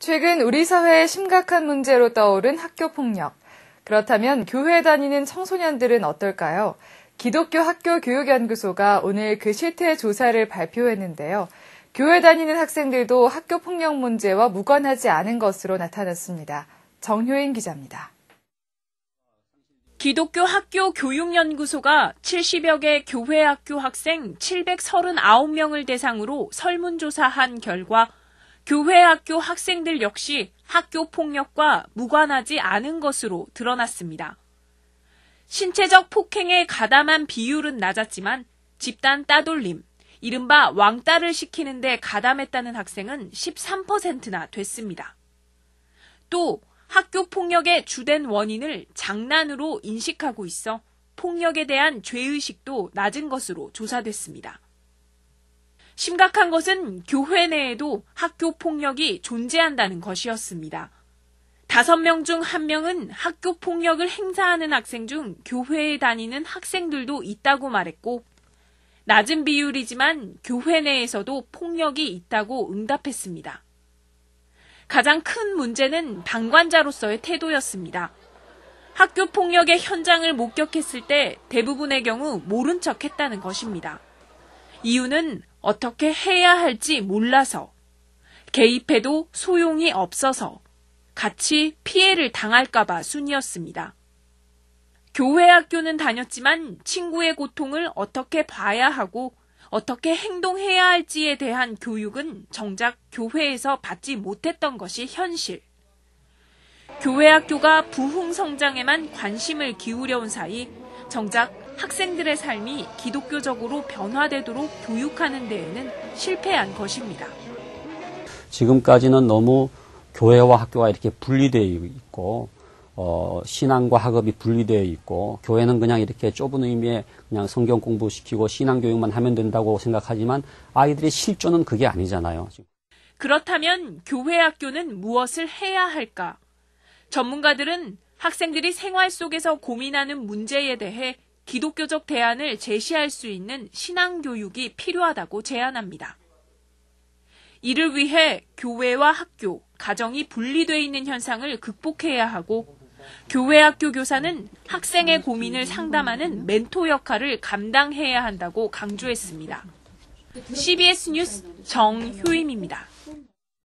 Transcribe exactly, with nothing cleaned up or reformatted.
최근 우리 사회의 심각한 문제로 떠오른 학교 폭력. 그렇다면 교회 다니는 청소년들은 어떨까요? 기독교 학교 교육연구소가 오늘 그 실태 조사를 발표했는데요. 교회 다니는 학생들도 학교 폭력 문제와 무관하지 않은 것으로 나타났습니다. 정효인 기자입니다. 기독교 학교 교육연구소가 칠십여 개 교회 학교 학생 칠백삼십구 명을 대상으로 설문조사한 결과 교회 학교 학생들 역시 학교 폭력과 무관하지 않은 것으로 드러났습니다. 신체적 폭행에 가담한 비율은 낮았지만 집단 따돌림, 이른바 왕따를 시키는데 가담했다는 학생은 십삼 퍼센트나 됐습니다. 또 학교 폭력의 주된 원인을 장난으로 인식하고 있어 폭력에 대한 죄의식도 낮은 것으로 조사됐습니다. 심각한 것은 교회 내에도 학교 폭력이 존재한다는 것이었습니다. 다섯 명 중 한 명은 학교 폭력을 행사하는 학생 중 교회에 다니는 학생들도 있다고 말했고, 낮은 비율이지만 교회 내에서도 폭력이 있다고 응답했습니다. 가장 큰 문제는 방관자로서의 태도였습니다. 학교 폭력의 현장을 목격했을 때 대부분의 경우 모른 척 했다는 것입니다. 이유는 어떻게 해야 할지 몰라서, 개입해도 소용이 없어서, 같이 피해를 당할까봐 순이었습니다. 교회 학교는 다녔지만 친구의 고통을 어떻게 봐야 하고 어떻게 행동해야 할지에 대한 교육은 정작 교회에서 받지 못했던 것이 현실. 교회 학교가 부흥 성장에만 관심을 기울여온 사이 정작 학생들의 삶이 기독교적으로 변화되도록 교육하는 데에는 실패한 것입니다. 지금까지는 너무 교회와 학교가 이렇게 분리되어 있고 어, 신앙과 학업이 분리되어 있고 교회는 그냥 이렇게 좁은 의미의 그냥 성경 공부시키고 신앙 교육만 하면 된다고 생각하지만 아이들의 실존은 그게 아니잖아요. 그렇다면 교회 학교는 무엇을 해야 할까? 전문가들은 학생들이 생활 속에서 고민하는 문제에 대해 기독교적 대안을 제시할 수 있는 신앙 교육이 필요하다고 제안합니다. 이를 위해 교회와 학교, 가정이 분리되어 있는 현상을 극복해야 하고 교회 학교 교사는 학생의 고민을 상담하는 멘토 역할을 감당해야 한다고 강조했습니다. 씨비에스 뉴스 정효임입니다.